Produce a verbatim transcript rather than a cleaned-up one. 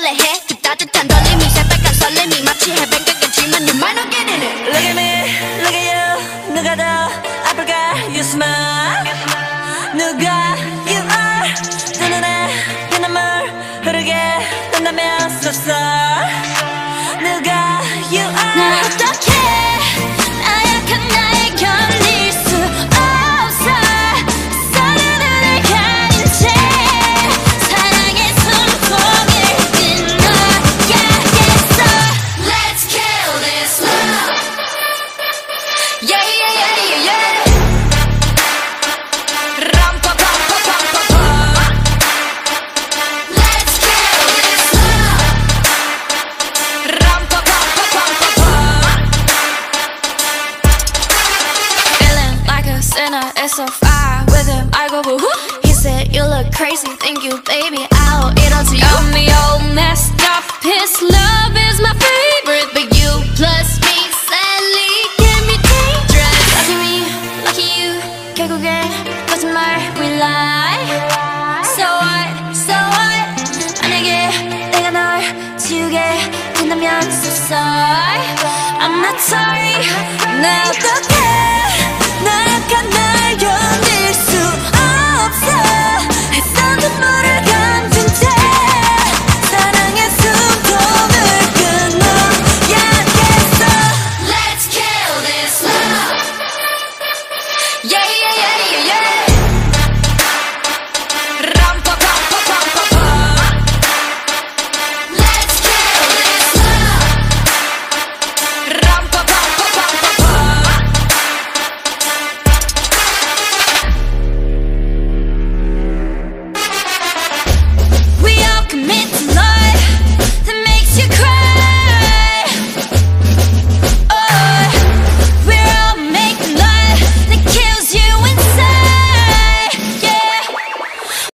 설레해 그 따뜻한 떨림이 새빨간 설렘이 마치 해변가겠지만 you might not get in it. Look at me, look at you. 누가 더 아플까? You smile. 누가 you are. 두 눈에 피눈물 흐르게 된다면 so sorry. 누가 you are. 난 어떡해 나약한 나에 견딜 수 없어 서로를 가린 채 사랑의 숨통을 끊어야겠어. Let's kill this love. Yeah yeah yeah yeah yeah. 람파파파파파파. Let's kill this love. 람파파파파파파. Feeling like a sinner, it's so far with him. I go boo hoo. He said you look crazy, thank you, baby. I'll eat onto you. Got me all messed up. His love is my favorite, but you plus me sadly can be dangerous. Lucky me, lucky you. 결국엔 거짓말 we lie. So what, so what? 만약에 내가 널 지우게 된다면 so sorry. I'm not sorry. 나 어떡해 나약한 나